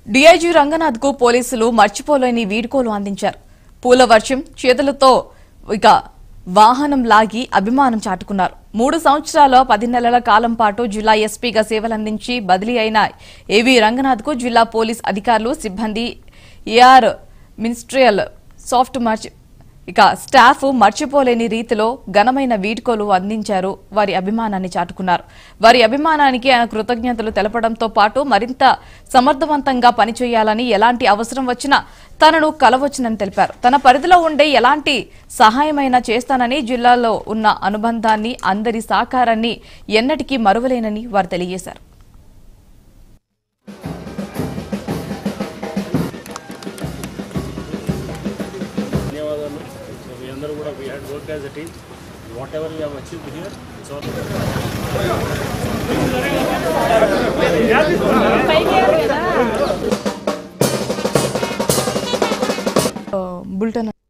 DIG Ranganath కు పోలీసులు మర్చిపోలేని వీడ్కోలు అందించారు. పూల వర్షం చేతులతో ఇక వాహనం లాగి అభిమానం చాటుకున్నారు. 3 సంవత్సరాల 10 నెలల కాలం పాటు జిల్లా ఎస్పీగా సేవలందించి బదిలీ అయిన ఏవీ రంగనాథ్ కు జిల్లా పోలీస్ అధికారులు, సిబ్బంది, ఏఆర్ మినిస్ట్రియల్ స్టాఫ్ మర్చిపోలేని రీతిలో ఘనమైన వీడ్కోలు అందించారు. వారి అభిమానాన్ని చాటుకున్నారు. వారి అభిమానానికి ఆయన కృతజ్ఞతలు తెలపడంతో పాటు మరింత సమర్థవంతంగా పనిచేయాలని, ఎలాంటి అవసరం వచ్చినా తనను కలవచ్చునని తెలిపారు. తన పరిధిలో ఉండే ఎలాంటి సహాయమైనా చేస్తానని, జిల్లాలో ఉన్న అనుబంధాన్ని, అందరి సహకారాన్ని ఎన్నటికీ మరువలేనని వారు తెలియజేశారు. We had worked as a team. Whatever we have achieved here, so bulletin